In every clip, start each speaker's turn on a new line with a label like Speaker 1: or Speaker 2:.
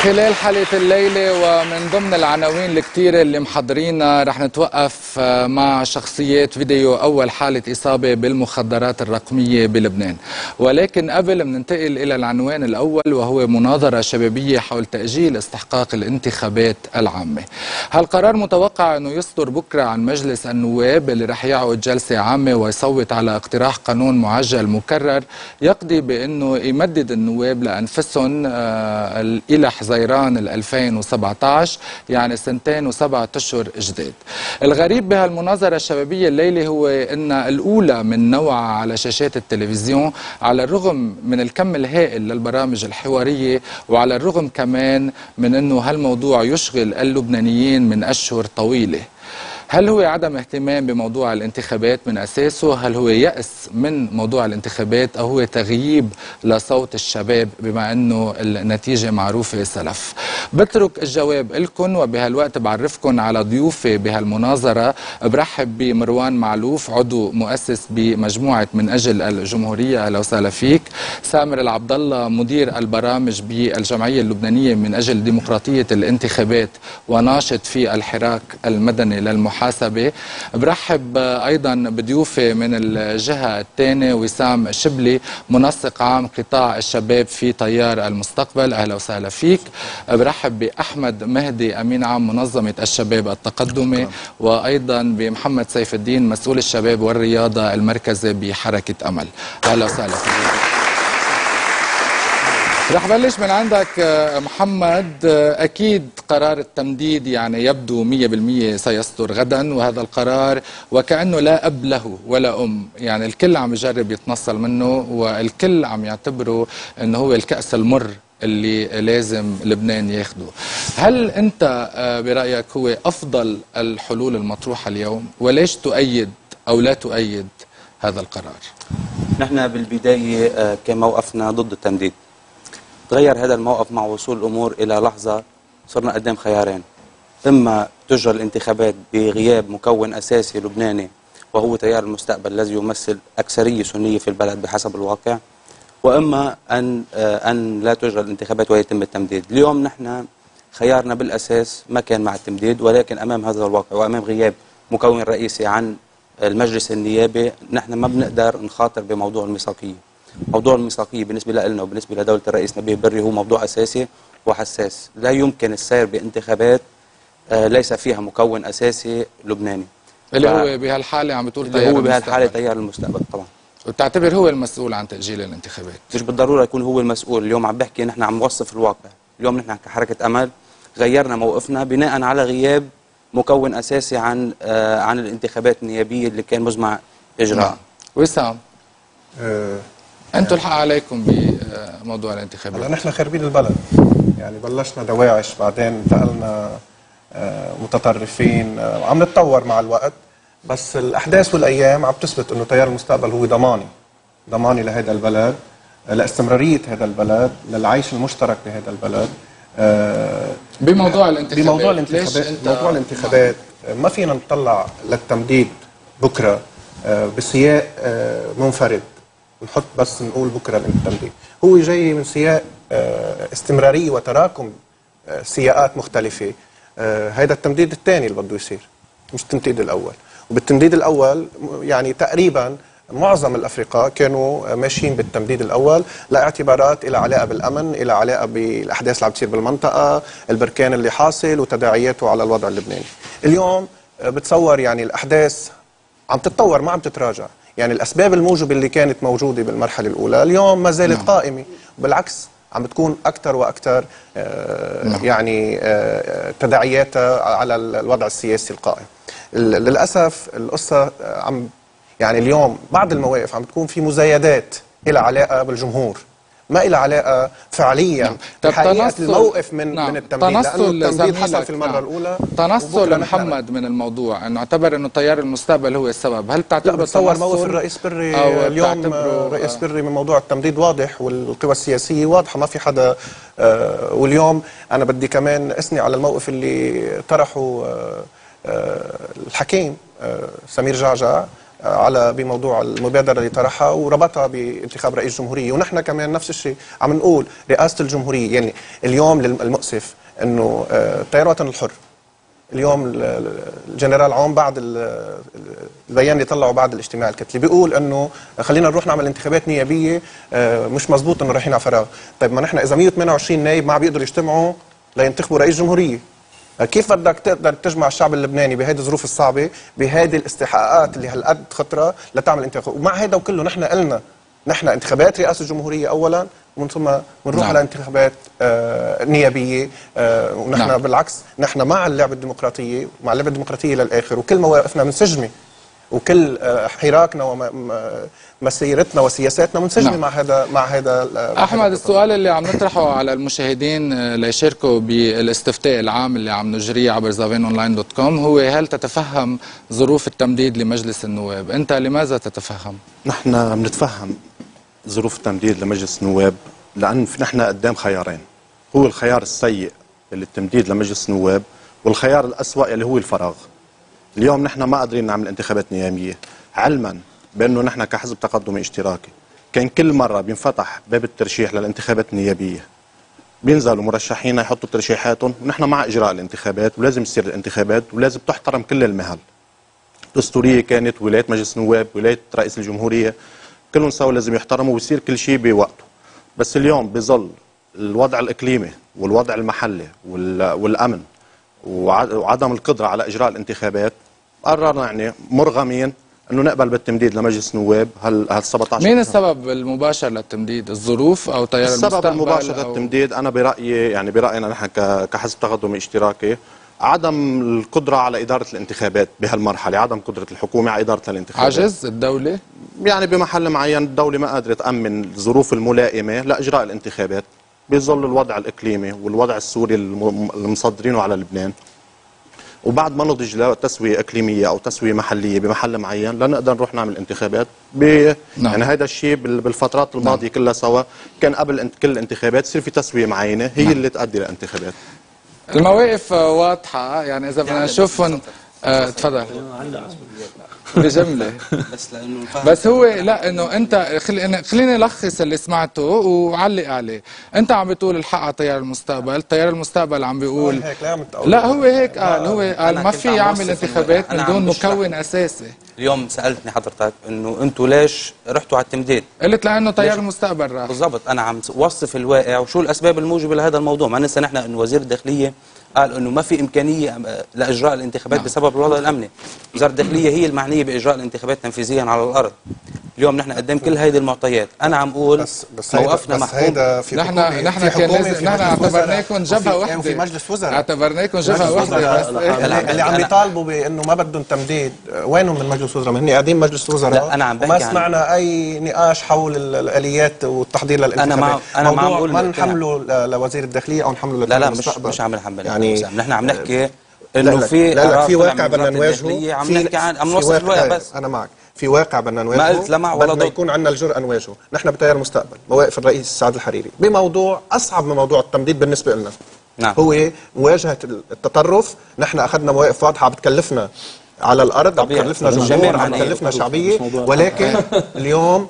Speaker 1: خلال حلقة الليلة ومن ضمن العناوين الكتيرة اللي محضرينها رح نتوقف مع شخصيات فيديو أول حالة إصابة بالمخدرات الرقمية بلبنان. ولكن قبل مننتقل إلى العنوان الأول وهو مناظرة شبابية حول تأجيل استحقاق الانتخابات العامة. هالقرار متوقع أنه يصدر بكرة عن مجلس النواب اللي رح يعقد جلسة عامة ويصوت على اقتراح قانون معجل مكرر يقضي بأنه يمدد النواب لأنفسهم إلى حزيران 2017، يعني 2 و7 أشهر جداد. الغريب بهالمناظرة الشبابية الليلة هو أن الأولى من نوعها على شاشات التلفزيون، على الرغم من الكم الهائل للبرامج الحوارية وعلى الرغم كمان من أنه هالموضوع يشغل اللبنانيين من أشهر طويلة. هل هو عدم اهتمام بموضوع الانتخابات من أساسه؟ هل هو يأس من موضوع الانتخابات؟ أو هو تغييب لصوت الشباب بما أنه النتيجة معروفة سلف؟ بترك الجواب لكم، وبهالوقت بعرفكم على ضيوفي بهالمناظرة. برحب بمروان معلوف، عضو مؤسس بمجموعة من أجل الجمهورية، أهلا وسهلا فيك. سامر العبد الله، مدير البرامج بالجمعية اللبنانية من أجل ديمقراطية الانتخابات وناشط في الحراك المدني للمحاسبة. برحب أيضا بضيوفي من الجهة الثانية، وسام شبلي، منسق عام قطاع الشباب في تيار المستقبل، أهلا وسهلا فيك. برحب بأحمد مهدي، أمين عام منظمة الشباب التقدمي، وأيضا بمحمد سيف الدين، مسؤول الشباب والرياضة المركزي بحركة أمل، أهلا وسهلا فيك. رح بلش من عندك محمد. أكيد قرار التمديد يعني يبدو 100% سيصدر غدا، وهذا القرار وكأنه لا أب له ولا أم، يعني الكل عم يجرب يتنصل منه والكل عم يعتبره أنه هو الكأس المر اللي لازم لبنان ياخده. هل أنت برأيك هو أفضل الحلول المطروحة اليوم، وليش تؤيد أو لا تؤيد هذا القرار؟
Speaker 2: نحن بالبداية كان موقفنا ضد التمديد. تغير هذا الموقف مع وصول الأمور إلى لحظة صرنا قدام خيارين: إما تجرى الانتخابات بغياب مكون أساسي لبناني وهو تيار المستقبل الذي يمثل أكثرية سنية في البلد بحسب الواقع، وإما أن لا تجرى الانتخابات ويتم التمديد. اليوم نحن خيارنا بالأساس ما كان مع التمديد، ولكن أمام هذا الواقع وأمام غياب مكون رئيسي عن المجلس النيابي نحن ما بنقدر نخاطر بموضوع الميثاقية. موضوع الميثاقية بالنسبة لنا وبالنسبة لدولة الرئيس نبيه بري هو موضوع أساسي وحساس. لا يمكن السير بانتخابات ليس فيها مكون أساسي لبناني،
Speaker 1: اللي هو بهالحالة عم بتقول
Speaker 2: اللي هو بهالحالة تيار المستقبل. طبعا
Speaker 1: وتعتبر هو المسؤول عن تأجيل الانتخابات؟ مش
Speaker 2: بالضرورة يكون هو المسؤول. اليوم عم بحكي نحن عم نوصف الواقع. اليوم نحن كحركة أمل غيرنا موقفنا بناء على غياب مكون أساسي عن الانتخابات النيابية اللي كان مزمع إجراء.
Speaker 1: وسام، انتوا الحق عليكم بموضوع الانتخابات.
Speaker 3: هلا نحن خاربين البلد، يعني بلشنا دواعش، بعدين انتقلنا متطرفين، عم نتطور مع الوقت، بس الاحداث والايام عم تثبت انه تيار المستقبل هو ضماني لهذا البلد، لاستمراريه هذا البلد، للعيش المشترك بهذا البلد.
Speaker 1: بموضوع الانتخابات
Speaker 3: موضوع الانتخابات ما فينا نطلع للتمديد بكره بسياق منفرد، نحط بس نقول بكره التمديد. هو جاي من سياق استمراريه وتراكم سياقات مختلفه. هذا التمديد الثاني اللي بده يصير، مش التمديد الاول. وبالتمديد الاول يعني تقريبا معظم الافرقاء كانوا ماشيين بالتمديد الاول لاعتبارات لها علاقه بالامن، لها علاقه بالاحداث اللي عم تصير بالمنطقه، البركان اللي حاصل وتداعياته على الوضع اللبناني. اليوم بتصور يعني الاحداث عم تتطور، ما عم تتراجع. يعني الأسباب الموجبة اللي كانت موجودة بالمرحلة الأولى اليوم ما زالت قائمة، بالعكس عم بتكون أكثر وأكثر يعني تداعياتها على الوضع السياسي القائم. للأسف القصة يعني اليوم بعض المواقف عم بتكون في مزايدات إلى علاقة بالجمهور، ما إلى علاقة فعليا بحقيقة الموقف من التمديد، لأنه التمديد حصل في المرة الأولى.
Speaker 1: تنصل محمد من الموضوع، أنه اعتبر أنه تيار المستقبل هو السبب. هل تعتبر
Speaker 3: بتصور موقف الرئيس بري اليوم؟ الرئيس بري من موضوع التمديد واضح، والقوى السياسية واضحة، ما في حدا. واليوم أنا بدي كمان أثني على الموقف اللي طرحه الحكيم سمير جعجع على بموضوع المبادرة اللي طرحها وربطها بانتخاب رئيس جمهورية، ونحن كمان نفس الشيء عم نقول رئاسة الجمهورية. يعني اليوم المؤسف انه تيار الوطن الحر اليوم الجنرال عون بعد البيان اللي طلعوا بعد الاجتماع الكتلي بيقول انه خلينا نروح نعمل انتخابات نيابيه، مش مزبوط انه رايحين على فراغ. طيب ما نحن اذا 128 نايب ما بيقدروا يجتمعوا لينتخبوا رئيس جمهوريه، كيف بدك تقدر تجمع الشعب اللبناني بهذه الظروف الصعبه بهذه الاستحقاقات اللي هالقد خطره لتعمل انتخابات؟ ومع هذا وكله نحن قلنا نحن انتخابات رئاسه الجمهوريه اولا، ومن ثم بنروح على انتخابات نيابيه. ونحن بالعكس نحن مع اللعبه الديمقراطيه، مع اللعبه الديمقراطيه للاخر، وكل مواقفنا منسجمه، وكل حراكنا ومسيرتنا وسياساتنا منسجمه مع هذا
Speaker 1: احمد. السؤال اللي عم نطرحه على المشاهدين ليشاركوا بالاستفتاء العام اللي عم نجريه عبر zavenonline.com هو: هل تتفهم ظروف التمديد لمجلس النواب؟ انت لماذا تتفهم؟
Speaker 4: نحن بنتفهم ظروف التمديد لمجلس النواب لأن نحن قدام خيارين، هو الخيار السيء اللي التمديد لمجلس النواب، والخيار الأسوأ اللي هو الفراغ. اليوم نحن ما قادرين نعمل انتخابات نيابية، علما بأنه نحن كحزب تقدمي اشتراكي كان كل مرة بينفتح باب الترشيح للانتخابات النيابية بينزلوا مرشحين يحطوا ترشيحاتهم، ونحن مع إجراء الانتخابات ولازم تصير الانتخابات ولازم تحترم كل المهل الدستورية، كانت ولاية مجلس النواب، ولاية رئيس الجمهورية، كلهم سوا لازم يحترموا ويصير كل شيء بوقته. بس اليوم بظل الوضع الإقليمي والوضع المحلي والأمن وعدم القدرة على إجراء الانتخابات، قررنا يعني مرغمين أنه نقبل بالتمديد لمجلس نواب. هل 17
Speaker 1: مين السبب المباشر للتمديد؟ الظروف أو تيار المستقبل؟
Speaker 4: السبب المباشر للتمديد أنا برأيي، يعني برأينا نحن كحزب تقدمي اشتراكي، عدم القدرة على إدارة الانتخابات بهالمرحلة، عدم قدرة الحكومة على إدارة الانتخابات،
Speaker 1: عجز الدولة،
Speaker 4: يعني بمحل معين الدولة ما قادرة تأمن الظروف الملائمة لإجراء الانتخابات بظل الوضع الإقليمي والوضع السوري المصدرينه على لبنان، وبعد ما نضج لتسوية إقليمية أو تسوية محلية بمحل معين لنقدر نروح نعمل انتخابات يعني هذا الشيء بالفترات الماضية كلها سوا كان قبل كل الانتخابات يصير في تسوية معينة هي اللي تؤدي لانتخابات.
Speaker 1: المواقف واضحة، يعني إذا بدنا نشوفهم. تفضل بجملة. بس هو لا انه انت خليني الخص اللي سمعته وعلق عليه. انت عم بتقول الحق على تيار المستقبل، تيار المستقبل عم بيقول لا هو هيك قال، هو قال ما في يعمل انتخابات من دون مكون اساسي.
Speaker 2: اليوم سألتني حضرتك انه انتم ليش رحتوا على التمديد؟
Speaker 1: قلت لانه تيار المستقبل راح.
Speaker 2: بالضبط، انا عم وصف الواقع وشو الاسباب الموجبه لهذا الموضوع. ما ننسى نحن انه وزير الداخليه قال انه ما في امكانيه لاجراء الانتخابات بسبب الوضع الامني. وزاره الداخليه هي المعنيه باجراء الانتخابات تنفيذيا على الارض. اليوم نحن قدام كل هذه المعطيات، انا عم اقول بس موقفنا محكوم.
Speaker 1: نحن اعتبرناكم جبهه واحده
Speaker 3: في مجلس وزراء،
Speaker 1: اعتبرناكم جبهه واحده.
Speaker 3: اللي عم يطالبوا بانه ما بدهم تمديد وينهم من مجلس وزراء؟ ما هن قاعدين مجلس وزراء وما سمعنا اي نقاش حول الاليات والتحضير للانتخابات.
Speaker 2: انا ما عم اقول
Speaker 3: ما نحمله لوزير الداخليه او نحمله
Speaker 2: لا مش عم نحمل يعني نحن عم نحكي انه في
Speaker 3: واقع بدنا نواجهه،
Speaker 2: عم نحكي عن نوصل الواقع. بس
Speaker 3: انا معك في واقع بدنا نواجهه،
Speaker 2: ما قلت لا مع ولا ضد،
Speaker 3: بدنا يكون عندنا الجرأة نواجهه. نحن بتيار المستقبل مواقف الرئيس سعد الحريري بموضوع اصعب من موضوع التمديد بالنسبه لنا. هو مواجهه التطرف. نحن اخذنا مواقف واضحه بتكلفنا على الارض، عم بتكلفنا جمهور، عم بتكلفنا شعبيه، ولكن اليوم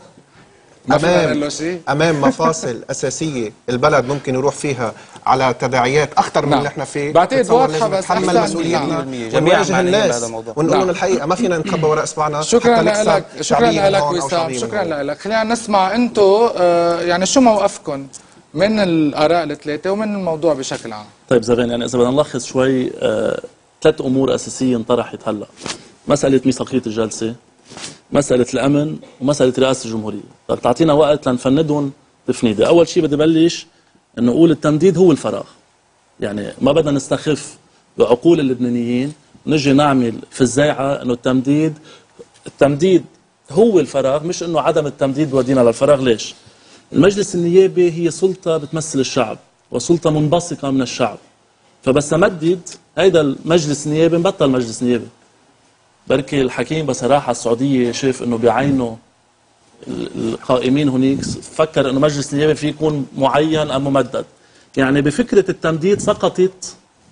Speaker 3: امام مفاصل اساسيه البلد ممكن يروح فيها على تداعيات اخطر من اللي احنا فيه.
Speaker 1: بعتقد واضحه، بس
Speaker 3: نتحمل مسؤوليتنا ونواجه الناس ونقول لهم الحقيقه، ما فينا نتخبى وراء اصبعنا.
Speaker 1: شكرا لك، شكرا لك وسام، شكرا لك. خلينا نسمع انتم يعني شو موقفكم من الاراء الثلاثه ومن الموضوع بشكل عام.
Speaker 5: طيب زافين، يعني اذا بدنا نلخص شوي، ثلاث امور اساسيه انطرحت هلا: مساله ميثاقيه الجلسه، مسألة الأمن، ومسألة رئاسة الجمهورية. طيب تعطينا وقت لنفندهم تفنيدة. أول شيء بدي بلش إنه أقول التمديد هو الفراغ. يعني ما بدنا نستخف بعقول اللبنانيين ونجي نعمل في الزيعة إنه التمديد هو الفراغ، مش إنه عدم التمديد ودينا للفراغ. ليش؟ المجلس النيابي هي سلطة بتمثل الشعب وسلطة منبثقة من الشعب، فبس أمدد هيدا المجلس النيابي نبطل مجلس نيابي. بركي الحكيم بصراحة السعودية شاف انه بعينه القائمين هناك فكر انه مجلس النيابي فيه يكون معين ام ممدد. يعني بفكرة التمديد سقطت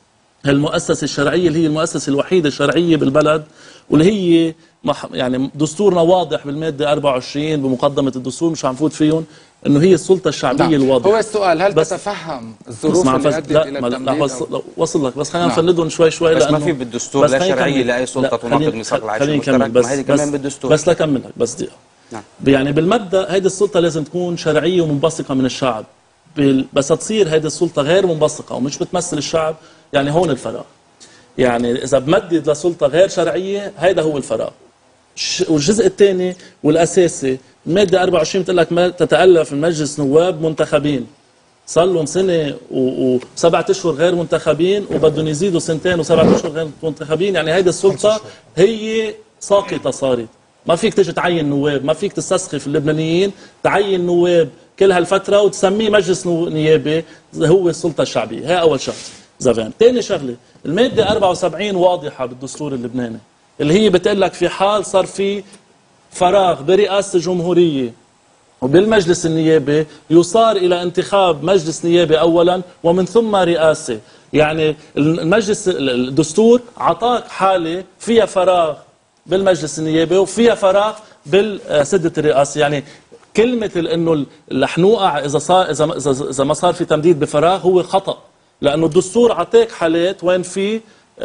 Speaker 5: هالمؤسسة الشرعية اللي هي المؤسسة الوحيدة الشرعية بالبلد، واللي هي يعني دستورنا واضح بالمادة 24 بمقدمة الدستور، مش عم فوت فيهم، انه هي السلطة الشعبية الواضحة.
Speaker 1: هو السؤال هل تتفهم الظروف اللي ادت الى التمديد؟
Speaker 5: وصل لك، بس خلينا نفندهم شوي شوي.
Speaker 2: بس ما في بالدستور لا شرعية لا اي سلطة تناقض ميثاق العيش المشترك، ما هذه كمان بالدستور.
Speaker 5: بس لكمل لك بس دقيقة.
Speaker 2: نعم.
Speaker 5: يعني بالمبدأ هيدي السلطة لازم تكون شرعية ومنبثقة من الشعب، بس تصير هيدي السلطة غير منبثقة ومش بتمثل الشعب، يعني هون الفراغ. يعني إذا بمدد لسلطة غير شرعية هيدا هو الفراغ. والجزء الثاني والأساسي المادة 24 بتقول لك تتألف من مجلس نواب منتخبين، صار لهم سنة وسبعة أشهر غير منتخبين وبدهم يزيدوا سنتين وسبعة أشهر غير منتخبين، يعني هيدي السلطة هي ساقطة صارت. ما فيك تجي تعين نواب، ما فيك تستسخف اللبنانيين تعين نواب كل هالفترة وتسميه مجلس نيابي هو السلطة الشعبية. هي أول شغلة زافين. ثاني شغلة المادة 74 واضحة بالدستور اللبناني، اللي هي بتقول لك في حال صار في فراغ برئاسة الجمهورية وبالمجلس النيابي يصار إلى انتخاب مجلس نيابي أولا ومن ثم رئاسة. يعني المجلس الدستور عطاك حالة فيها فراغ بالمجلس النيابي وفيها فراغ بالسدة الرئاسة. يعني كلمة انه رح نوقع اذا ما صار في تمديد بفراغ هو خطأ، لانه الدستور عطاك حالات وين في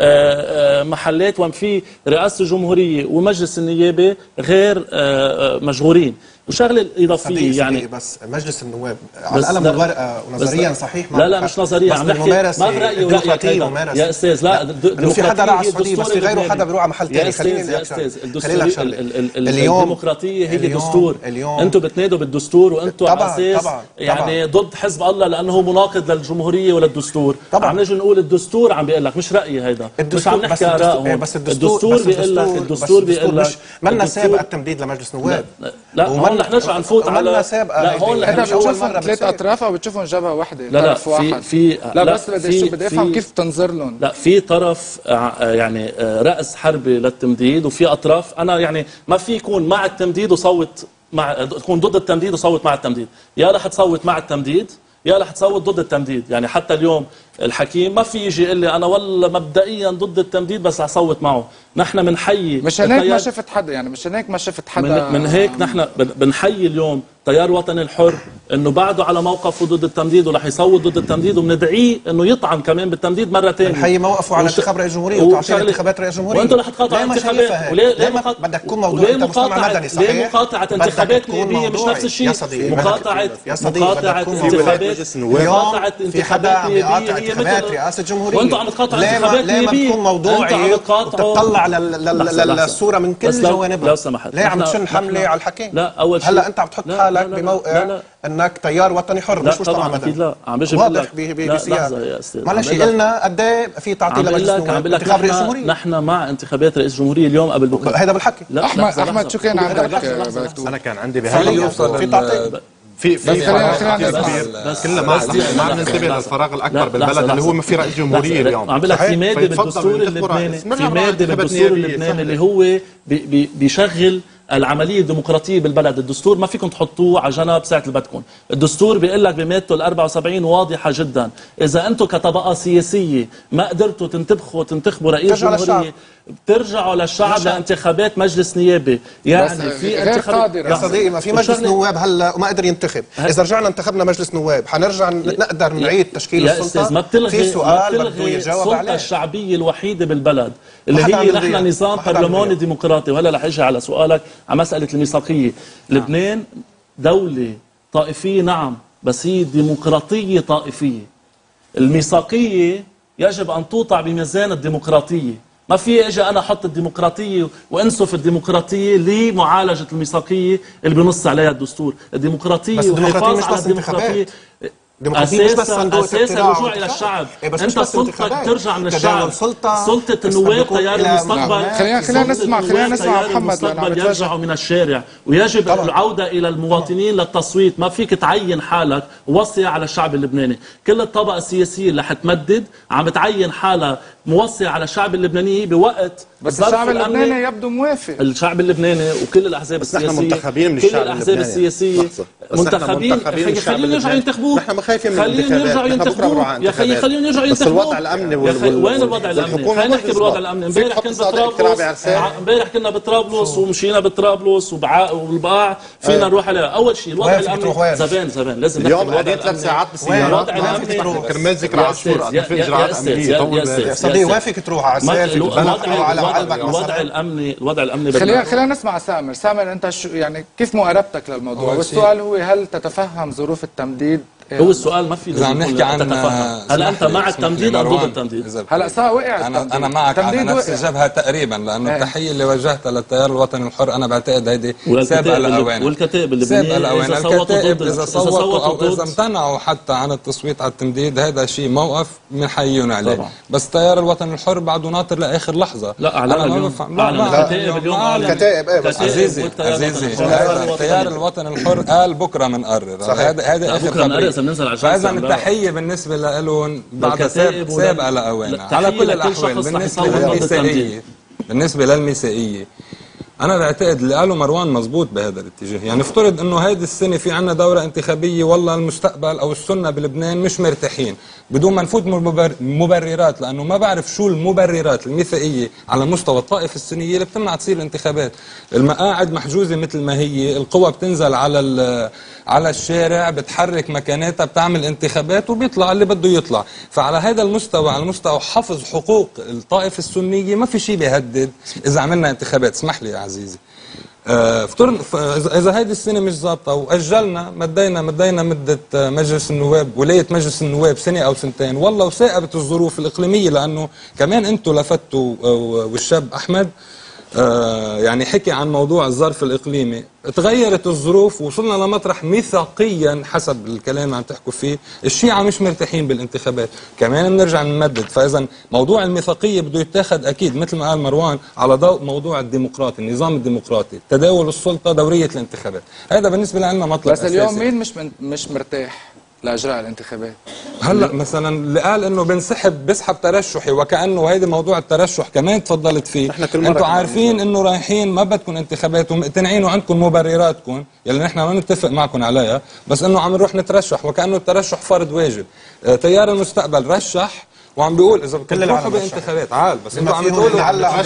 Speaker 5: محلات وين في رئاسة الجمهورية ومجلس النيابي غير مشغولين. وشغله اضافيه يعني
Speaker 3: بس مجلس النواب على القلم والورقه ونظريا صحيح،
Speaker 5: لا مش نظريا، عم نحكي ما برايي ورايك يا استاذ. لا
Speaker 3: انه في حدا راح على السعوديه بس في غيره حدا بيروح على محل ثاني. خليني
Speaker 5: يا استاذ الديمقراطيه هي دستور. انتم بتنادوا بالدستور وانتم على اساس يعني ضد حزب الله لانه هو مناقض للجمهوريه وللدستور. عم نجي نقول الدستور عم بيقول لك مش رايي هيدا، مش عم نحكي اراء. بس الدستور بيقول لك
Speaker 3: مالنا سابقه التمديد لمجلس نواب.
Speaker 5: لا رح نرجع نفوت على
Speaker 3: لا
Speaker 1: هون انت بتشوفهم ثلاث اطراف او بتشوفهم جبهه واحده؟
Speaker 5: لا
Speaker 1: لا بس بدي افهم كيف تنظر لهم.
Speaker 5: لا في طرف يعني راس حربي للتمديد وفي اطراف انا يعني ما في يكون مع التمديد وصوت مع تكون ضد التمديد وصوت مع التمديد، يا رح تصوت مع التمديد يا رح تصوت ضد التمديد. يعني حتى اليوم الحكيم ما في يجي يقول لي انا والله مبدئيا ضد التمديد بس رح صوت معه. نحن بنحيي
Speaker 1: مش هيك ما شفت حدا، يعني مش هيك ما شفت حدا
Speaker 5: من هيك نحن بنحيي اليوم تيار وطني الحر انه بعده على موقفه ضد التمديد ورح يصوت ضد التمديد، وبندعيه انه يطعن كمان بالتمديد مره ثانيه.
Speaker 3: بنحيي موقفه على انتخاب رئيس الجمهوريه وتعطيل انتخابات رئيس الجمهوريه،
Speaker 5: وانتم رح تقاطعوا انتخابات. وليه
Speaker 3: بدك تكون موضوع انت مجتمع مدني صحيح؟
Speaker 5: ليه مقاطعه انتخابات نيابيه مش نفس الشيء؟ مقاطعه انتخابات مقاطعه انتخابات نيابيه هي مثل
Speaker 3: رئاسه الجمهوريه.
Speaker 5: وانتم عم تقاطعوا انتخابات نيابيه.
Speaker 3: ليه ما تكون موضوعي وتطلع للصوره من كل جوانبها؟
Speaker 5: لو سمحت
Speaker 3: ليه عم تشن حمله على الحكي؟
Speaker 5: لا اول شيء
Speaker 3: هلا انت عم تحط حالك بموقع انك تيار وطني حر مش مجتمع مدني.
Speaker 5: لا عم بيجي
Speaker 3: واضح بسياق. معلش قلنا قد ايه في تعطيل لمجلس النواب انتخاب رئيس الجمهوريه.
Speaker 5: نحن مع انتخابات رئيس الجمهوريه اليوم قبل بكره.
Speaker 3: هذا بالحكي.
Speaker 1: احمد شو كان عندك بدك تقول؟
Speaker 4: انا كان عندي بهذا
Speaker 3: في تعطيل
Speaker 4: في
Speaker 1: كلنا
Speaker 4: ما عم ننتبه للفراغ الاكبر بالبلد اللي هو ما في رئيس جمهوريه اليوم.
Speaker 5: عم بقول لك في ماده بالدستور اللبناني، في ماده بالدستور اللبناني اللي هو بيشغل العمليه الديمقراطيه بالبلد. الدستور ما فيكم تحطوه على جنب ساعه اللي بدكم. الدستور بيقول لك بمادته ال 74 واضحه جدا، اذا انتم كطبقه سياسيه ما قدرتوا تنتخبوا رئيس جمهوريه بترجعوا للشعب لانتخابات مجلس نيابي. يعني في انتخابات
Speaker 3: يا صديقي ما في مجلس نواب هلا وما قدر ينتخب. اذا رجعنا انتخبنا مجلس نواب حنرجع نقدر نعيد تشكيل السلطه.
Speaker 5: ما بتلغي
Speaker 3: في سؤال بده يجاوب عليه.
Speaker 5: السلطه الشعبيه الوحيده بالبلد اللي هي نحن نظام برلماني ديمقراطي. وهلا رح اجي على سؤالك على مساله الميثاقيه. لبنان دوله طائفيه نعم، بس هي ديمقراطيه طائفيه. الميثاقيه يجب ان توضع بميزان الديمقراطيه. ما في اجي انا احط الديمقراطيه وانسف الديمقراطيه لمعالجه الميثاقيه اللي بنص عليها الدستور. الديمقراطيه والحفاظ على الديمقراطيه اساس الرجوع الى الشعب. انت سلطتك ترجع من الشعب. سلطه النواب تيار المستقبل.
Speaker 1: خلينا نسمع محمد
Speaker 5: يرجع من الشارع، ويجب العوده الى المواطنين للتصويت. ما فيك تعين حالك موصيه على الشعب اللبناني. كل الطبقه السياسيه اللي حتمدد عم تعين حالها موصيه على الشعب اللبناني بوقت
Speaker 1: بس الشعب اللبناني يبدو موافق.
Speaker 5: الشعب اللبناني وكل الاحزاب السياسيه،
Speaker 4: نحن منتخبين من
Speaker 5: كل
Speaker 4: الشعب
Speaker 5: الاحزاب السياسيه منتخبين. خلينا نرجع ينتخبوه،
Speaker 4: نحن ما خايفين من
Speaker 5: خلينا نرجع ينتخبوه يا اخي، خلينا نرجع ينتخبوه.
Speaker 4: بس الوضع الامني
Speaker 5: وين الوضع الامني؟ خلينا نحكي بالوضع الامني. امبارح كنا بطرابلس ومشينا بطرابلس والبقاع فينا نروح عليها. اول شيء الوضع الامني زفان لازم نحكي
Speaker 4: اليوم قاعدين 3 ساعات بالسياره.
Speaker 5: الوضع الامني
Speaker 4: كرمال ذكرى عاشور في اجراءات امنيه
Speaker 3: يا صديقي وافق تروح على السيف على قلبك.
Speaker 5: الوضع الامني
Speaker 1: خلينا نسمع سامر انت شو يعني كيف مقاربتك للموضوع؟ والسؤال هو هل تتفهم ظروف التمديد؟
Speaker 5: هو السؤال ما في
Speaker 6: إذا عم نحكي عن
Speaker 5: هل انت مع التمديد او ضد التمديد؟
Speaker 1: هلا صار وقع التمديد.
Speaker 6: انا معك على نفس الجبهه تقريبا، لانه التحيه اللي وجهتها للتيار الوطني الحر انا بعتقد هيدي سابقه الاوان.
Speaker 5: والكتائب اللبنانيه
Speaker 6: اذا صوتوا او اذا امتنعوا حتى عن التصويت على التمديد، هذا شيء موقف بنحييهم عليه طبعا. بس التيار الوطني الحر بعده ناطر لاخر لحظه.
Speaker 5: لا اعلن الكتائب اليوم
Speaker 3: الكتائب
Speaker 6: عزيزي التيار الوطني الحر قال بكره بنقرر. هذا اخر خبر. فاذا التحيه بالنسبه لهم بعد سابقه لاوانها. على كل الاحوال بالنسبه للميثاقيه انا بعتقد اللي قاله مروان مزبوط بهذا الاتجاه. يعني افترض انه هيدي السنه في عنا دوره انتخابيه، والله المستقبل او السنه بلبنان مش مرتاحين، بدون ما نفوت مبررات، لانه ما بعرف شو المبررات الميثاقيه على مستوى الطائفه السنيه اللي بتمنع تصير الانتخابات. المقاعد محجوزه مثل ما هي، القوى بتنزل على الشارع، بتحرك مكاناتها، بتعمل انتخابات وبيطلع اللي بده يطلع. فعلى هذا المستوى، على مستوى حفظ حقوق الطائفه السنيه، ما في شيء بيهدد اذا عملنا انتخابات. اسمح لي يا عزيزي، افترض اذا هيدي السنه مش ظابطه واجلنا مدينا مده مجلس النواب، ولايه مجلس النواب سنه او سنتين، والله وثاقبت الظروف الاقليميه، لانه كمان انتم لفتوا والشاب احمد يعني حكي عن موضوع الظرف الإقليمي، تغيرت الظروف ووصلنا لمطرح ميثاقيا حسب الكلام اللي عم تحكوا فيه، الشيعة مش مرتاحين بالانتخابات، كمان بنرجع نمدد. فإذا موضوع الميثاقية بده يتاخذ أكيد مثل ما قال مروان على ضوء موضوع الديمقراطي، النظام الديمقراطي، تداول السلطة، دورية الانتخابات. هذا بالنسبة لنا مطلب
Speaker 1: بس
Speaker 6: أساسي.
Speaker 1: اليوم مين مش مرتاح لاجراء الانتخابات؟
Speaker 6: هلا مثلا اللي قال انه بسحب ترشحي، وكانه هيدا موضوع الترشح كمان تفضلت فيه. انتم عارفين انه رايحين ما بدكم انتخابات ومقتنعين وعندكم مبرراتكم يلي نحن ما نتفق معكم عليها، بس انه عم نروح نترشح وكانه الترشح فرض واجب. تيار المستقبل رشح وعم بيقول اذا بدكم تروحوا بانتخابات عال، بس انتم عم تقولوا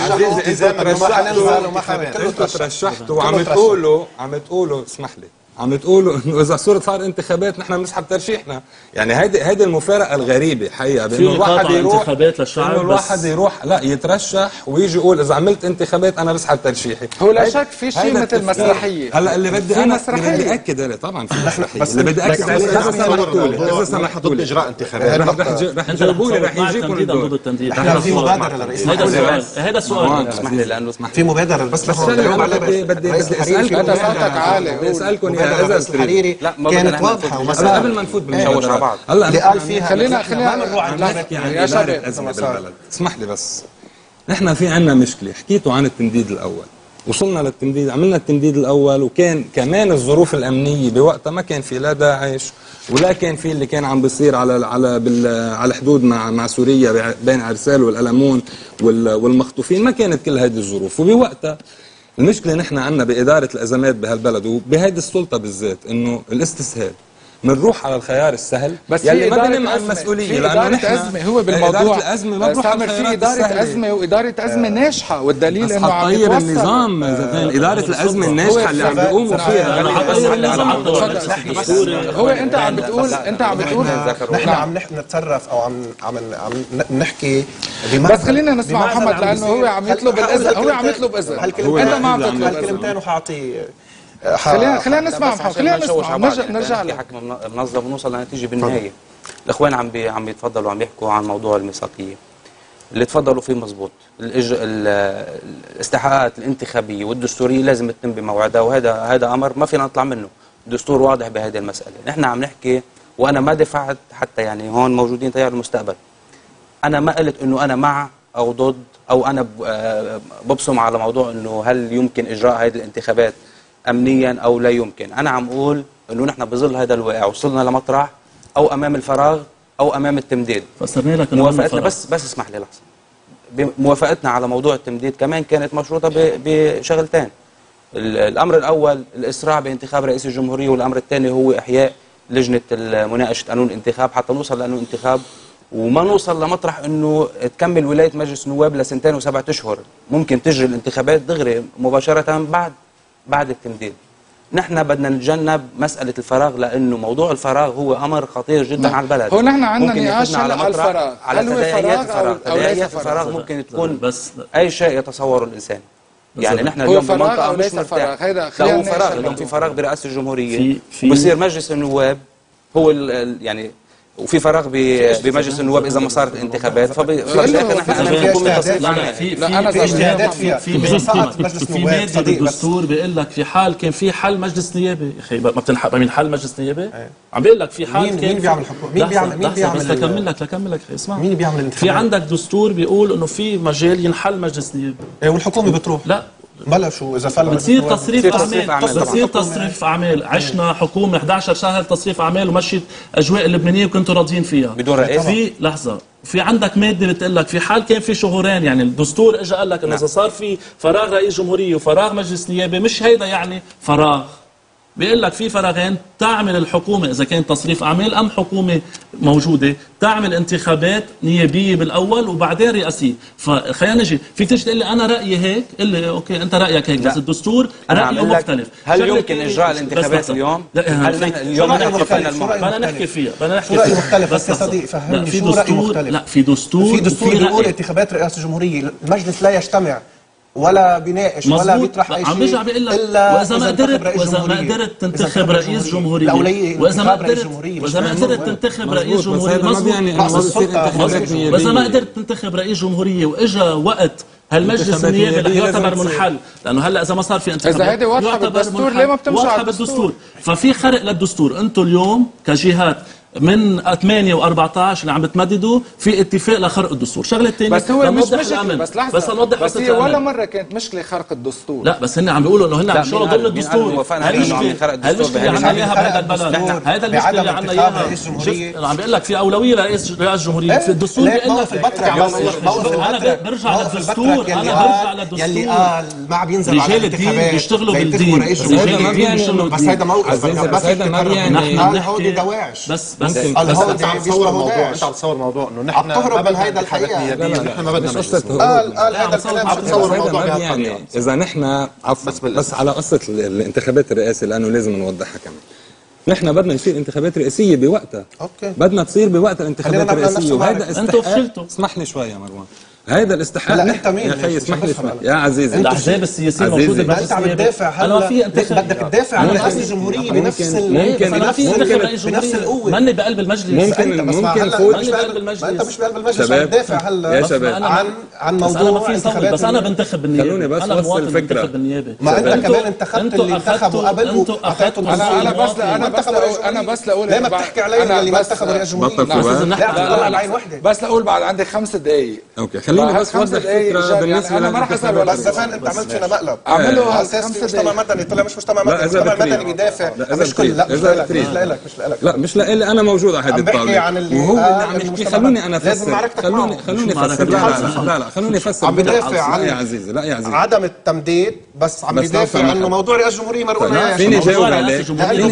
Speaker 6: اذا ترشحتوا وعم تقولوا اسمح لي، عم تقولوا انه اذا صار انتخابات نحن بنسحب ترشيحنا. يعني هيدي المفارقه الغريبه حقيقه، بانه الواحد يروح انتخابات للشعب، انه الواحد يروح لا يترشح ويجي يقول اذا عملت انتخابات انا بسحب ترشيحي.
Speaker 1: هو لا شك في شيء مثل مسرحيه.
Speaker 6: هلا اللي بدي انا بدي اكد عليه طبعا في مسرحيه، اللي بدي اكد عليه اذا سمحتوا لي اجراء انتخابات رح تجاوبوني، رح يجيكم ضد التمديد.
Speaker 3: في مبادره لرئيس
Speaker 5: هذا السؤال
Speaker 2: اسمح لي لانه
Speaker 3: في مبادره، بس
Speaker 6: بدي اسالكم،
Speaker 1: انت صوتك عالي،
Speaker 6: بدي اسالكم يا
Speaker 3: الحريري كانت واضحه
Speaker 6: ومسألة قبل ما نفوت
Speaker 2: بالموضوع
Speaker 6: هلا
Speaker 3: اللي قال فيها
Speaker 1: خلينا
Speaker 6: نحكي عن إدارة أزمة بالبلد. اسمح لي بس، نحن في عنا مشكلة، حكيتوا عن التمديد الأول، وصلنا للتمديد، عملنا التمديد الأول، وكان كمان الظروف الأمنية بوقتها ما كان في لا داعش ولا كان في اللي كان عم بيصير على حدود مع سوريا بين عرسال والألمون والمخطوفين، ما كانت كل هذه الظروف. وبوقتها المشكلة نحن عنا بإدارة الأزمات بهالبلد وبهيدي السلطة بالذات إنه الاستسهال، بنروح على الخيار السهل
Speaker 1: بس
Speaker 6: يلي ما بنم عن المسؤولية، لأنه نحن
Speaker 1: أزمة هو بالموضوع
Speaker 6: إدارة الأزمة ما بنروح على
Speaker 1: في إدارة أزمة وإدارة أزمة ناجحة، والدليل إنه عم
Speaker 6: يتغير النظام. إدارة الأزمة الناجحة اللي عم بيقوموا فيها
Speaker 1: هو أنت عم بتقول
Speaker 3: نحن عم نتصرف أو عم نحكي.
Speaker 1: بس خلينا نسمع محمد لأنه هو عم يطلب الإذن، هو عم يطلب إذن، أنت ما عم تطلب
Speaker 3: هالكلمتين وحاعطي.
Speaker 1: خلينا نسمع محمد، خلينا نسمع نرجع
Speaker 2: له حكي منظم ونوصل لنتيجه بالنهايه. الاخوان عم يتفضلوا وعم يحكوا عن موضوع الميثاقيه اللي تفضلوا فيه مزبوط. الاستحقاقات الانتخابيه والدستوريه لازم تتم بموعدها، وهذا امر ما فينا نطلع منه، الدستور واضح بهذه المساله. نحن عم نحكي وانا ما دفعت حتى، يعني هون موجودين تيار المستقبل، انا ما قلت انه انا مع او ضد او انا ببصم على موضوع انه هل يمكن اجراء هذه الانتخابات امنيا او لا يمكن. انا عم اقول انه نحن بظل هذا الواقع وصلنا لمطرح او امام الفراغ او امام التمديد.
Speaker 5: فسرنا لك
Speaker 2: موافقتنا بس اسمح لي لحظه. بموافقتنا على موضوع التمديد كمان كانت مشروطة بشغلتين. الأمر الأول الإسراع بانتخاب رئيس الجمهورية، والأمر الثاني هو إحياء لجنة مناقشة قانون الانتخاب حتى نوصل لقانون الانتخاب وما نوصل لمطرح أنه تكمل ولاية مجلس النواب لسنتين و7 أشهر، ممكن تجري الانتخابات دغري مباشرة بعد التمديد. نحن بدنا نتجنب مسألة الفراغ، لأنه موضوع الفراغ هو أمر خطير جدا على البلد.
Speaker 1: هو نحن عندنا نقاش على الفراغ،
Speaker 2: على تداعيات الفراغ ممكن تكون أي شيء يتصوره الإنسان. يعني نحن اليوم بمنطقة مش مرتاح.
Speaker 1: هذا
Speaker 2: هو فراغ، اليوم في فراغ برئاسة الجمهورية وبصير مجلس النواب هو يعني وفي فراغ بمجلس النواب اذا ما صارت انتخابات، فبالاخر نحن امام حكومه تصريف اعمال.
Speaker 3: في اجتهادات فيها في
Speaker 5: ماده بالدستور بيقول لك في حال كان في حل مجلس نيابي، يا اخي ما بتنحق من حل مجلس نيابي؟ عم بيقول لك في حال
Speaker 3: مين بيعمل حكومه؟ مين بيعمل
Speaker 5: بس لكمل لك اسمع،
Speaker 3: مين بيعمل الانتخابات؟
Speaker 5: في عندك دستور بيقول انه في مجال ينحل مجلس نيابي
Speaker 3: والحكومه بتروح.
Speaker 5: لا
Speaker 3: بلا شو اذا فل
Speaker 5: بتصير تصريف اعمال. عشنا حكومه 11 شهر تصريف اعمال ومشيت اجواء اللبنانيه وكنتوا راضيين فيها
Speaker 2: بدون رئيس.
Speaker 5: في لحظه في عندك ماده بتقول لك في حال كان في شهورين، يعني الدستور اجى قال لك انه اذا صار في فراغ رئيس جمهوريه وفراغ مجلس نيابي مش هيدا يعني فراغ، بيقول لك في فراغين تعمل الحكومه اذا كان تصريف اعمال ام حكومه موجوده تعمل انتخابات نيابيه بالاول وبعدين رئاسيه. فخلينا نجي فيك تيجي تقول لي انا رايي هيك، قل لي اوكي انت رايك هيك بس الدستور رايه مختلف.
Speaker 2: هل يمكن اجراء الانتخابات اليوم؟ هل اليوم
Speaker 5: بدنا نحكي فيها
Speaker 3: شو راي مختلف بس يا صديق فهمني شو راي مختلف؟
Speaker 5: لا في دستور
Speaker 3: بيقول انتخابات رئاسه الجمهوريه المجلس لا يجتمع ولا بيناقش ولا بيطرح اي شيء.
Speaker 5: عم بيرجع بيقول لك واذا ما قدرت تنتخب رئيس جمهوريه واذا ما قدرت تنتخب رئيس جمهوريه واذا ما قدرت تنتخب رئيس جمهوريه واجا وقت هالمجلس النيابي رح يعتبر منحل، لانه هلا اذا ما صار في انتخابات
Speaker 1: اذا هيدي واضحه بالدستور ليه ما بتمشي على الدستور؟
Speaker 5: ففي خرق للدستور. انتم اليوم كجهات من 8 و14 اللي عم بتمددوا في اتفاق لخرق الدستور. شغله ثانيه
Speaker 1: بس هو مش مشكله، بس لحظه بس نوضح بس هي ولا مره كانت مشكله خرق الدستور.
Speaker 5: لا بس هن عم بيقولوا انه هن عم يشتغلوا ضمن الدستور. المشكله اللي عندنا اياها بهذا البلد، هذا المشكله اللي عندنا اياها. عم بيقول لك في اولويه لرئيس الجمهوريه في الدستور بيقول لك انا برجع للدستور
Speaker 3: يلي قال ما عم ينزل على
Speaker 5: الانتخابات بيشتغلوا بالدين.
Speaker 3: بس هذا موقف
Speaker 6: بس هذا ما بيعني
Speaker 3: هودي دواعش.
Speaker 5: بس
Speaker 3: انت عم تصور موضوع انه نحن
Speaker 5: تهرب من هيدا الحقيقه.
Speaker 3: نحن ما بدنا
Speaker 6: قال هذا الكلام عم تصور الموضوع يعني اذا نحن بس على قصه الانتخابات الرئاسيه لانه لازم نوضحها كمان. نحن بدنا نصير انتخابات رئاسيه بوقتها.
Speaker 3: اوكي
Speaker 6: بدنا تصير بوقت الانتخابات الرئاسيه وهذا
Speaker 5: استحقاق.
Speaker 6: اسمح لي شوي يا مروان، هيدا الاستحقاق.
Speaker 3: لا انت مين
Speaker 6: يا اخي اسمح لي يا عزيزي،
Speaker 5: الاحزاب السياسيه موجوده
Speaker 3: بس انت عم تدافع هلا بدك تدافع عن رئاسه الجمهوريه بنفس بنفس القوه
Speaker 5: ماني بقلب المجلس.
Speaker 6: ممكن فوت
Speaker 3: مش بقلب المجلس. انت مش بقلب المجلس عم تدافع هلا
Speaker 6: يا شباب
Speaker 3: عن موضوع
Speaker 5: الانتخابات. بس انا بنتخب بالنيابه.
Speaker 6: خلوني بس اوصل الفكره.
Speaker 3: ما انت كمان انتخبت اللي انتخبوا قبل واخذتوا.
Speaker 1: انا بس لاقول
Speaker 3: ليه ما بتحكي علي اللي ما انتخبوا رئيس الجمهوريه؟
Speaker 1: بس لاقول بعد عندي 5 دقائق.
Speaker 6: اوكي خليني بس اوضح فكره بالنسبه
Speaker 1: انا ما راح اسال.
Speaker 3: بس زفان انت عملت فينا مقلب.
Speaker 1: اعمله
Speaker 3: على اساس مجتمع مدني طلع مش مجتمع مدني. المجتمع المدني بيدافع مش كل لا
Speaker 6: لا مش لإلي انا موجود على هذه الطاوله وهو اللي عم يحكي. خلوني انا افسر. خلوني افسر. لا خلوني افسر.
Speaker 3: عم بدافع عن
Speaker 6: يا عزيزي لا يا عزيزي
Speaker 3: عدم التمديد بس عم بدافع عنه موضوع رئاسه الجمهوريه مرقونا.
Speaker 6: فيني جاوب عليك.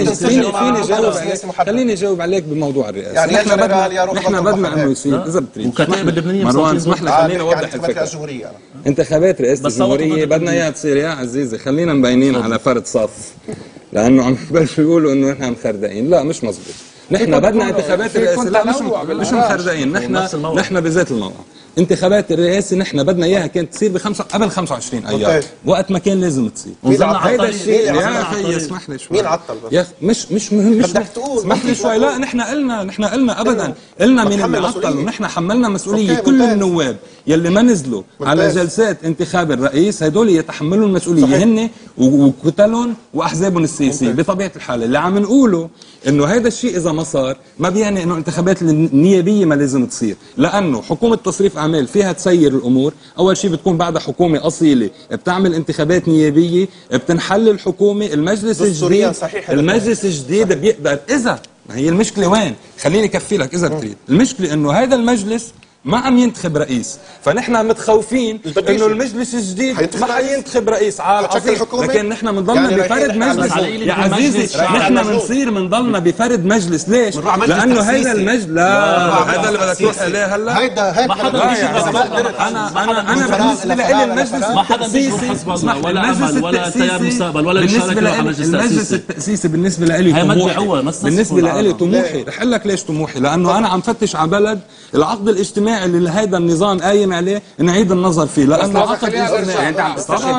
Speaker 6: خليني اجاوب عليك بموضوع الرئاسه.
Speaker 3: يعني
Speaker 6: نحن بدنا انه يصير اذا بتريد
Speaker 5: وكتائب اللبنانيه
Speaker 6: مروان اسمح لي خليني اوضح الفكره. انتخابات رئاسه الجمهوريه بدنا اياها تصير يا عزيزي. خلينا مبينين على فرد صف لانه عم ببلشوا يقولوا انه نحن مخردقين. لا مش مزبوط. نحن بدنا انتخابات الرئاسه. لا مش مخردقين. نحن بذات الموضوع. انتخابات الرئاسه نحن بدنا اياها كانت تصير قبل 25 ايار وقت ما كان لازم تصير. هذا الشيء يا اخي اسمح لي شوي.
Speaker 3: مين عطل بس؟
Speaker 6: يا مش مهم. مش
Speaker 3: بدك تقول
Speaker 6: اسمح لي شوي. لا نحن قلنا ابدا قلنا مين اللي عطل ونحن حملنا مسؤوليه. كل النواب يلي ما نزلوا على جلسات انتخاب الرئيس هدول يتحملوا المسؤوليه هن وكتلهم واحزابهم السياسيه. بطبيعه الحال اللي عم نقوله انه هذا الشيء اذا ما صار ما بيعني انه الانتخابات النيابيه ما لازم تصير، لانه حكومه تصريف اعمال فيها تسير الامور. اول شيء بتكون بعدها حكومه اصيله بتعمل انتخابات نيابيه بتنحل الحكومه. المجلس الجديد بيقدر اذا ما هي المشكله وين؟ خليني اكفي لك اذا بتريد. المشكله انه هذا المجلس ما عم ينتخب رئيس، فنحن متخوفين انه المجلس الجديد ما حينتخب رئيس عام، لكن نحن بنضلنا يعني بفرد مجلس. يا عزيزي نحن بنصير بنضلنا بفرد مجلس، ليش؟ لانه هيدا المجلس هذا اللي بدك تروح عليه هلا. هيدا
Speaker 5: ما حدا
Speaker 6: انا بالنسبه لي المجلس
Speaker 5: ما حدا بيجي حزب الله ولا امل ولا تيار مستقبل ولا الشركه
Speaker 6: المجلس التأسيسي بالنسبه لي طموحي. بالنسبه لي طموحي رح اقول لك ليش طموحي، لانه انا عم فتش على بلد العقد الاجتماعي اللي هذا النظام قايم عليه نعيد النظر فيه، لانه عقد اجتماعي.
Speaker 2: انت عم تستشهد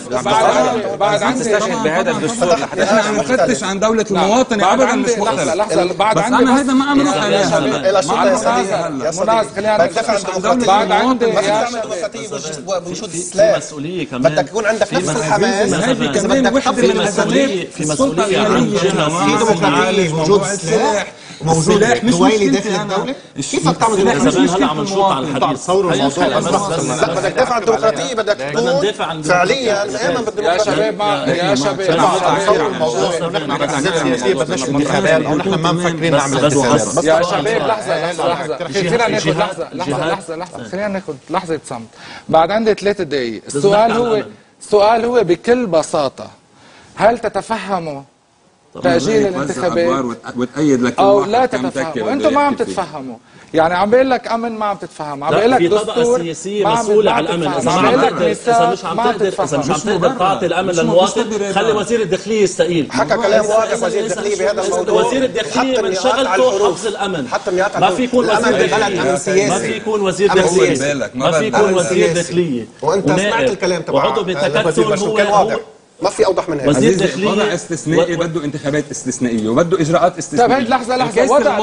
Speaker 2: بهذا الدستور.
Speaker 6: احنا عم نفتش عن دوله المواطن ابدا، مش مختلف. بس انا هذا ما عم نروح عليها
Speaker 1: مناز. خلينا
Speaker 3: بعد عندي بوجود السلاح
Speaker 5: مسؤوليه كمان،
Speaker 3: بدك يكون عندك نفس الحماس.
Speaker 6: هذه كمان وحده من الاسباب
Speaker 5: في مسؤوليه عن جهه
Speaker 3: في ديمقراطيه، وجود السلاح موجود دويلي داخل الدولة. كيف بدك تعمل
Speaker 5: ديمقراطية؟ هلا عم نشوط على الحديث.
Speaker 3: بدك تدافع عن الديمقراطية، بدك تكون فعليا مآمن بالديمقراطية.
Speaker 1: يا شباب
Speaker 4: بدناش انتخابات او نحن ما مفكرين نعمل انتخابات.
Speaker 1: يا شباب لحظة خلينا ناخذ لحظة خلينا ناخذ لحظة صمت. بعد عندي 3 دقايق. السؤال هو بكل بساطة، هل تتفهموا تأجيل الانتخابات
Speaker 6: وتأيد لك
Speaker 1: او لا تتفهموا؟ انتم ما عم تتفهموا، يعني عم بقول لك امن ما عم تتفهم، عم بقول لك دستور.
Speaker 5: في طبقه سياسيه مسؤوله على الامن، اذا مش عم تقدر تعطي الامن للمواطن خلي وزير الداخليه يستقيل.
Speaker 3: حكى كلام واضح وزير الداخليه بهذا الموضوع.
Speaker 5: وزير الداخليه من شغلته حفظ الامن، ما في يكون وزير داخليه، ما في يكون وزير داخليه، ما في يكون وزير داخليه.
Speaker 3: وانت سمعت الكلام تبع
Speaker 5: وعضو بتكتل هو
Speaker 3: ما في اوضح من هيك.
Speaker 6: وزير داخلية وضع استثنائي بده انتخابات استثنائيه وبده اجراءات استثنائيه.
Speaker 1: طيب لحظه وضع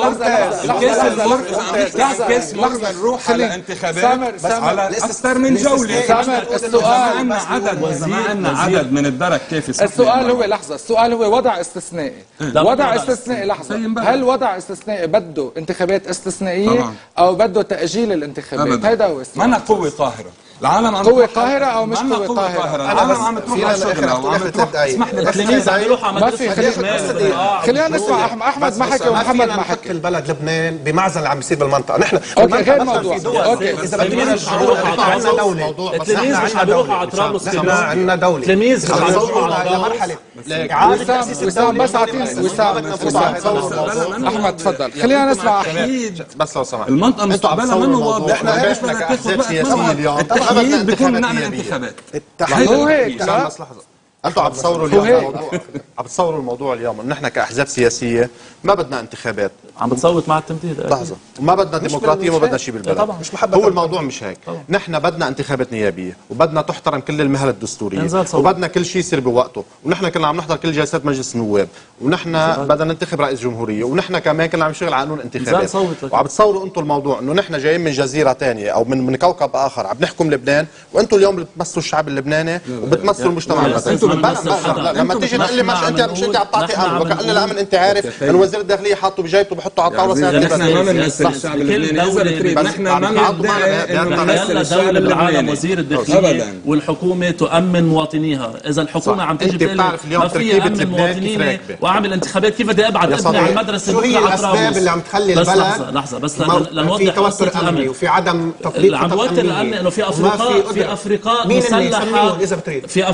Speaker 1: لحظه
Speaker 6: نروح على انتخابات بس على اكثر من جوله.
Speaker 1: السؤال
Speaker 6: ما عندنا عدد من الدرك كيف.
Speaker 1: السؤال هو وضع استثنائي. وضع استثنائي لحظه، هل وضع استثنائي بده انتخابات استثنائيه او بده تاجيل الانتخابات؟ هذا هو السؤال.
Speaker 6: ما قوه قاهره. العالم عم
Speaker 1: قوة قاهرة أو مش قوة قاهرة؟
Speaker 6: العالم عم تروح على الشغلة وعم تروح. اسمح لي
Speaker 5: التلاميذ عم يروحوا على مدرسة.
Speaker 1: خلينا نسمع أحمد ما حكى ومحمد ما حكى.
Speaker 3: البلد لبنان بمعزل اللي عم بيصير بالمنطقة. نحن
Speaker 1: أوكي غير موضوع.
Speaker 3: أوكي إذا بدنا عندنا دولة.
Speaker 5: التلاميذ مش عم يروحوا على طرابلس.
Speaker 3: عندنا دولة.
Speaker 5: التلاميذ مش عم يروحوا على
Speaker 3: مرحلة.
Speaker 1: وسام بس أعطيني وسام. أحمد تفضل. خلينا نسمع.
Speaker 4: بس لو سمحت.
Speaker 6: المنطقة مستقبلها منه واضح.
Speaker 4: احنا كأحزاب سياسية اليوم
Speaker 6: التحديد بيكون نعمل انتخابات.
Speaker 1: هو هيك.
Speaker 4: لحظة. انتم عم تصوروا اليوم عم تصوروا الموضوع اليوم انه نحن كاحزاب سياسيه ما بدنا انتخابات،
Speaker 5: عم بتصوت مع التمديد.
Speaker 4: لحظه، وما بدنا ديمقراطيه وما بدنا شيء بالبلد.
Speaker 3: مش محبة.
Speaker 4: هو الموضوع مش هيك. نحن بدنا انتخابات نيابيه وبدنا تحترم كل المهل الدستوريه وبدنا كل شيء يصير بوقته، ونحن كنا عم نحضر كل جلسات مجلس النواب، ونحن بدنا ننتخب رئيس جمهوريه، ونحن كمان كنا عم نشتغل على قانون انتخابات. وعم تصوروا انتم الموضوع انه نحن جايين من جزيره ثانيه او من كوكب اخر عم نحكم لبنان، وانتم اليوم بتمثلوا الشعب اللبناني وبتمثلوا المجتمع المدني. لما تيجي تقول لي مش انت عم تعطي امن، وكأن الامن انت عارف ان وزير الداخليه حاطه بجيبته بحطه على الطاوله ساعه.
Speaker 6: نحن ما بنمثل الشعب اللبناني، اذا بتريد نحن ما بندعي انه نمثل الشعب اللبناني
Speaker 5: وزير الداخليه والحكومه تؤمن مواطنيها. اذا الحكومه عم تيجي بتقول ما في امن مواطنيني واعمل انتخابات، كيف بدي ابعد ابني على المدرسه؟
Speaker 3: شو هي الاسباب اللي عم تخلي البلد
Speaker 5: لحظه بس لنوضح
Speaker 3: في توتر امني وفي عدم تفريط
Speaker 5: عم توتر الامن؟ انه في افرقاء مسلحه، في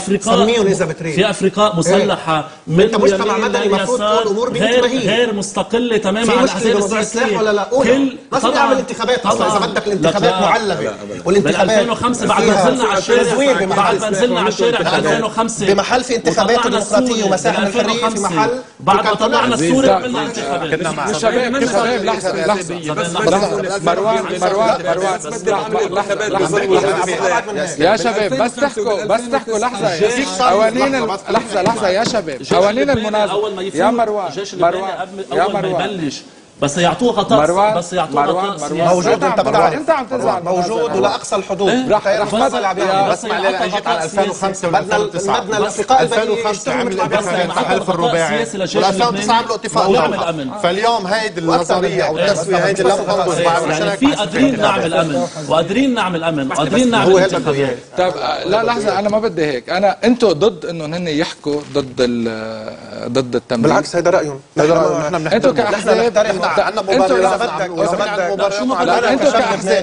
Speaker 5: افرقاء مسلحه من
Speaker 3: انت مجتمع مدني المفروض تكون امور
Speaker 5: غير مستقله تماما عن الاحزاب السياسيه.
Speaker 3: ولا لا ما في نعمل انتخابات اصلا اذا بدك الانتخابات معلبه. والانتخابات
Speaker 5: 2005 بعد ما نزلنا على الشارع، بعد ما نزلنا على الشارع 2005
Speaker 3: بمحل في انتخابات ديمقراطيه ومساحه الحريه في محل
Speaker 5: بعد ما طلعنا السوري عملنا انتخابات.
Speaker 1: شباب لحظه يا شباب بس تحكوا لحظه قوانين لحظه يا شباب قوانين المناظره يا مروان
Speaker 5: يا مروان بس يعطوه غطاء، بس يعطوه غطاء
Speaker 3: موجود.
Speaker 1: انت عم تزعل
Speaker 3: موجود ولاقصى الحدود.
Speaker 1: رح
Speaker 3: بس على اجيت على 2005 و2009 بدنا الافرقاء 2005 عمل التحالف الرباعي و2009 عملوا اتفاق دولة. فاليوم هيدي النظريه او التسويه هيدي لم تنضج بعد.
Speaker 5: في قادرين نعمل امن وقادرين نعمل امن وقادرين نعمل انتخابات.
Speaker 1: طيب لا لحظه، انا ما بدي هيك. انتم ضد انه هن يحكوا ضد التمديد؟
Speaker 3: بالعكس هذا رايهم.
Speaker 1: انتم كاحزاب
Speaker 4: عندنا مبررات
Speaker 1: انتوا كاحزاب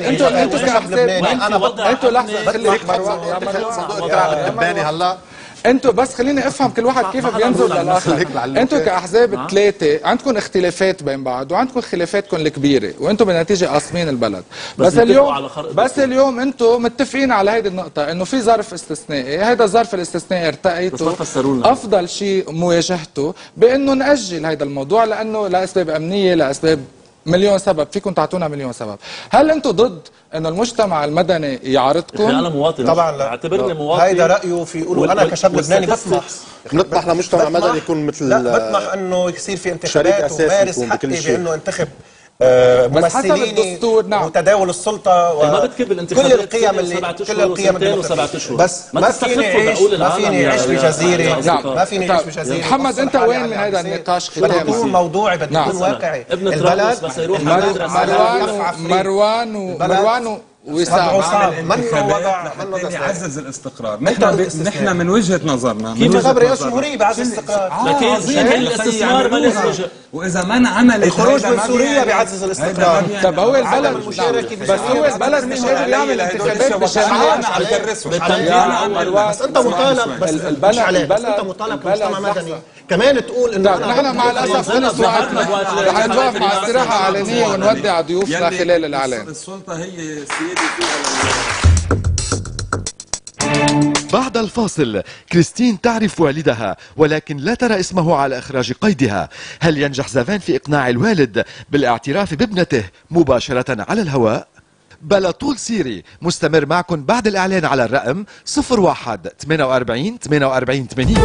Speaker 1: انتوا لحظه خليك
Speaker 4: اللبناني هلا
Speaker 1: انتوا بس خليني افهم كل واحد كيف بينظر للاخر. انتوا كاحزاب ثلاثه عندكم اختلافات بين بعض وعندكم خلافاتكم الكبيره وانتم بالنتيجه قاسمين البلد، بس اليوم انتم متفقين على هيدي النقطه انه في ظرف استثنائي، هذا الظرف الاستثنائي ارتقيته افضل شيء مواجهته بانه ناجل هذا الموضوع لانه لاسباب امنيه لاسباب مليون سبب، فيكم تعطونا مليون سبب. هل انتم ضد انه المجتمع المدني يعارضكم؟
Speaker 5: انا مواطن
Speaker 3: طبعا لا،
Speaker 5: اعتبرني مواطن.
Speaker 3: هيدا رايه في يقولوا انا كشاب لبناني
Speaker 4: بنطمح لمجتمع مدني يكون مثل
Speaker 3: لا بطمح انه يصير في انتخابات ومارس حقي بانه انتخب ممثلين
Speaker 1: نعم.
Speaker 3: وتداول السلطه
Speaker 5: ما بتكب الانتخابات
Speaker 3: كل القيم اللي
Speaker 5: و7 اشهر
Speaker 3: بس ما فيني اعيش بجزيره. ما فيني اعيش بجزيره.
Speaker 1: محمد انت وين من هذا النقاش
Speaker 3: بدي يكون موضوعي، بدي يكون واقعي.
Speaker 5: البلد بس يروح
Speaker 1: مروان وسام
Speaker 3: منه وضع
Speaker 6: يعزز الاستقرار. نحن من وجهه نظرنا
Speaker 3: كيف خبر رئاسه الجمهوريه بعزز الاستقرار؟
Speaker 5: لكن الاستثمار ما له وجه،
Speaker 6: واذا ما انعمل
Speaker 3: الخروج من سوريا بيعزز الاستقرار.
Speaker 1: طب هو البلد بس هو البلد مش قادر يعمل انتخابات بشمال.
Speaker 3: بس انت مطالب، بس البلد انت مطالب كمجتمع مدني كمان تقول انه
Speaker 1: نحن مع الاسف خلص وقتنا، رح نتوقف مع استراحه اعلانيه ونودع ضيوفنا خلال الاعلان.
Speaker 6: السلطه هي سيادي
Speaker 7: بعد الفاصل كريستين تعرف والدها ولكن لا ترى اسمه على إخراج قيدها. هل ينجح زافان في إقناع الوالد بالاعتراف بابنته مباشرة على الهواء؟ بلا طول سيري مستمر معكم بعد الإعلان على الرقم 01 48 48 80.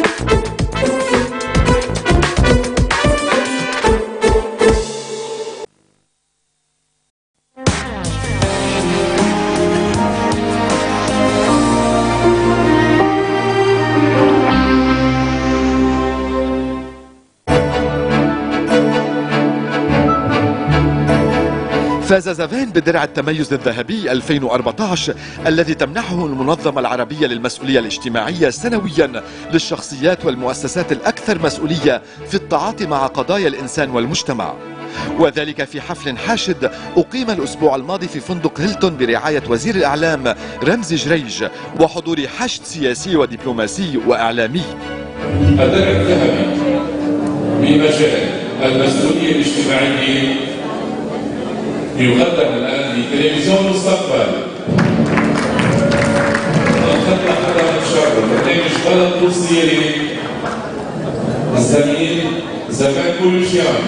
Speaker 7: فاز زافان بدرع التميز الذهبي 2014 الذي تمنحه المنظمة العربية للمسؤولية الاجتماعية سنويا للشخصيات والمؤسسات الأكثر مسؤولية في التعاطي مع قضايا الإنسان والمجتمع، وذلك في حفل حاشد أقيم الأسبوع الماضي في فندق هيلتون برعاية وزير الإعلام رمزي جريج وحضور حشد سياسي ودبلوماسي وإعلامي.
Speaker 8: الدرع الذهبي بمجال المسؤولية الاجتماعية يقدم الآن بتلفزيون المستقبل. نقدم حدا مشرف برنامج بلا طول سيره الزميل زافان كولوشيان.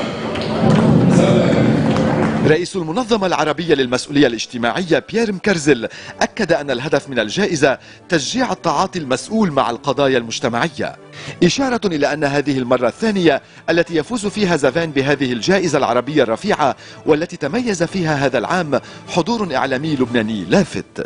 Speaker 7: رئيس المنظمة العربية للمسؤولية الاجتماعية بيير مكرزل أكد أن الهدف من الجائزة تشجيع التعاطي المسؤول مع القضايا المجتمعية، إشارة إلى أن هذه المرة الثانية التي يفوز فيها زافان بهذه الجائزة العربية الرفيعة والتي تميز فيها هذا العام حضور إعلامي لبناني لافت.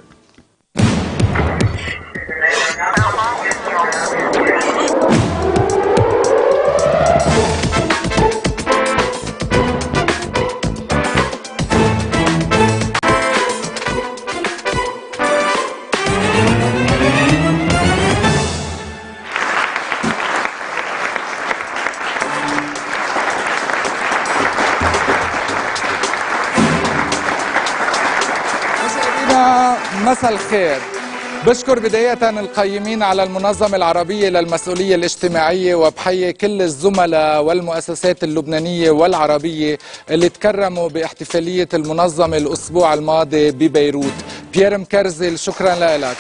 Speaker 1: مساء الخير. بشكر بداية القيمين على المنظمة العربية للمسؤولية الاجتماعية وبحيي كل الزملاء والمؤسسات اللبنانية والعربية اللي تكرموا باحتفالية المنظمة الأسبوع الماضي ببيروت. بيير مكرزل شكرا لك.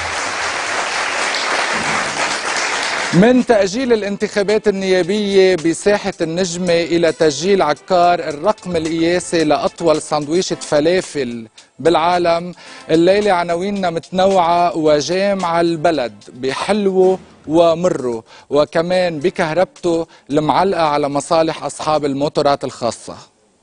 Speaker 1: من تأجيل الانتخابات النيابية بساحة النجمة إلى تسجيل عكار الرقم القياسي لأطول سندويشة فلافل بالعالم، الليلة عناويننا متنوعة وجامعة البلد بحلوه ومره وكمان بكهربته المعلقة على مصالح أصحاب الموتورات الخاصة.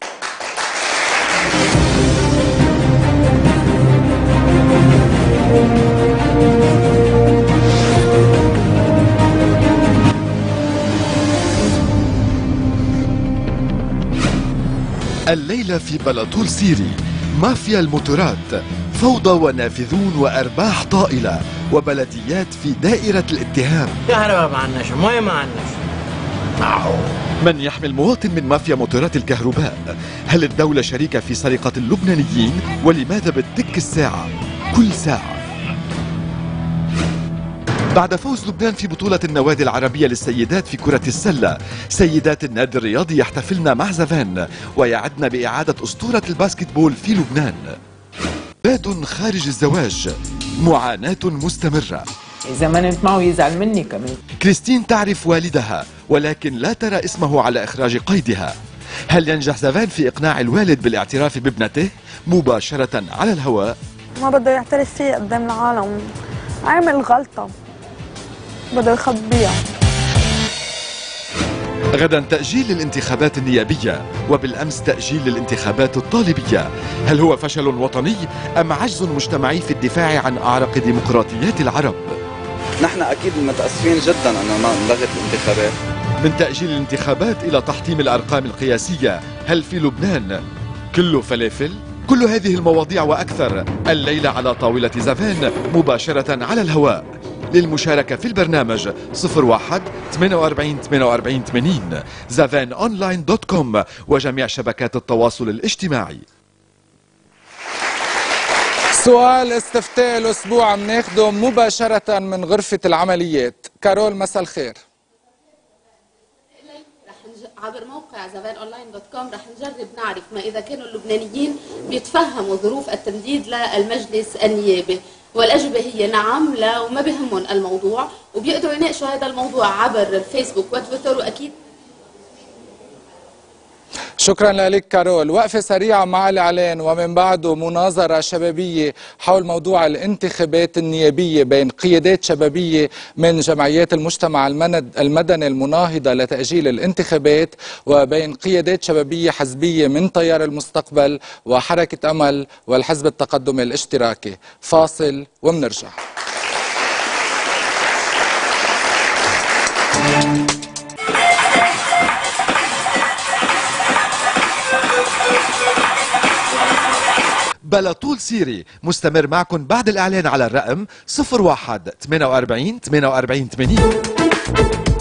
Speaker 7: الليلة في بلا طول سيري مافيا الموتورات، فوضى ونافذون وأرباح طائلة وبلديات في دائرة الاتهام.
Speaker 9: كهرباء ما عندناش، مي ما عندناش،
Speaker 7: معه. من يحمي المواطن من مافيا موتورات الكهرباء؟ هل الدولة شريكة في سرقة اللبنانيين؟ ولماذا بتتك الساعة كل ساعة؟ بعد فوز لبنان في بطولة النوادي العربية للسيدات في كرة السلة، سيدات النادي الرياضي يحتفلن مع زافين ويعدن بإعادة أسطورة الباسكتبول في لبنان. باد خارج الزواج، معاناة مستمرة.
Speaker 9: إذا ما نمت معه يزعل مني كمان.
Speaker 7: كريستين تعرف والدها ولكن لا ترى اسمه على إخراج قيدها. هل ينجح زافين في إقناع الوالد بالاعتراف بابنته مباشرة على الهواء؟
Speaker 10: ما بده يعترف فيه قدام العالم، عامل غلطة بده يخبيها.
Speaker 7: غدا تأجيل للانتخابات النيابية، وبالأمس تأجيل للانتخابات الطالبية. هل هو فشل وطني أم عجز مجتمعي في الدفاع عن أعرق ديمقراطيات العرب؟
Speaker 2: نحن أكيد متأسفين جدا أنه ما انلغت الانتخابات.
Speaker 7: من تأجيل الانتخابات إلى تحطيم الأرقام القياسية، هل في لبنان كله فلافل؟ كل هذه المواضيع وأكثر الليلة على طاولة زافين مباشرة على الهواء. للمشاركة في البرنامج 01 48 48 80 zavenonline.com وجميع شبكات التواصل الاجتماعي.
Speaker 1: سؤال استفتاء الأسبوع بناخده مباشرة من غرفة العمليات. كارول مساء الخير.
Speaker 11: عبر موقع zavenonline.com رح نجرب نعرف ما إذا كانوا اللبنانيين بيتفهموا ظروف التمديد للمجلس النيابي، والأجوبة هي نعم، لا، وما بهمهم الموضوع، وبيقدروا يناقشوا هذا الموضوع عبر الفيسبوك وتويتر. وأكيد
Speaker 1: شكرا لك كارول. وقفة سريعة مع الإعلان ومن بعده مناظرة شبابية حول موضوع الانتخابات النيابية بين قيادات شبابية من جمعيات المجتمع المدني المناهضة لتأجيل الانتخابات وبين قيادات شبابية حزبية من تيار المستقبل وحركة أمل والحزب التقدمي الاشتراكي. فاصل ومنرجع.
Speaker 7: بلا طول سيري مستمر معكم بعد الإعلان على الرقم 01 48 48 80.